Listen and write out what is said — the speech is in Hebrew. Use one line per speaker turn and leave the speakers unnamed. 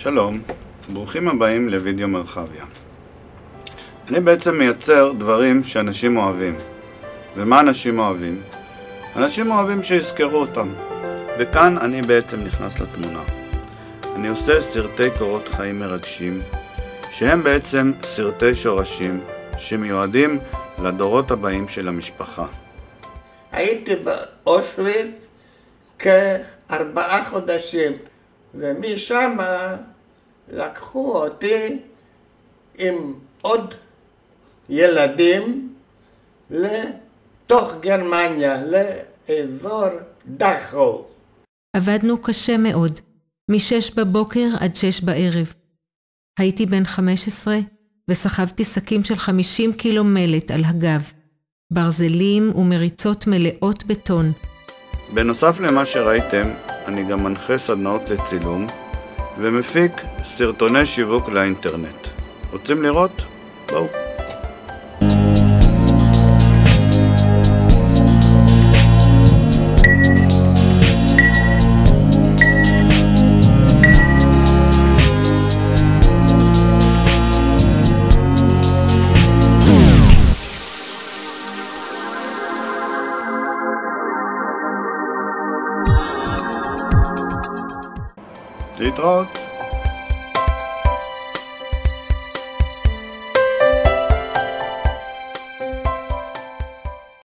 שלום, ברוכים הבאים לוידאו מרחביה. אני בעצם מייצר דברים שאנשים אוהבים. ומה אנשים אוהבים? אנשים אוהבים שיזכרו אותם. וכאן אני בעצם נכנס לתמונה. אני עושה סרטי קורות חיים מרגשים, שהם בעצם סרטי שורשים שמיועדים לדורות הבאים של המשפחה.
הייתי באושוויץ כ4 חודשים, ומשם לקחו אותי עם עוד ילדים לתוך גרמניה, לאזור דכאו.
עבדנו קשה מאוד, מ-6 בבוקר עד 6 בערב. הייתי בן 15 וסחבתי שקים של 50 קילו מלט על הגב, ברזלים ומריצות מלאות בטון.
בנוסף למה שראיתם, אני גם מנחה סדנאות לצילום ומפיק סרטוני שיווק לאינטרנט. רוצים לראות? בואו. להתראות.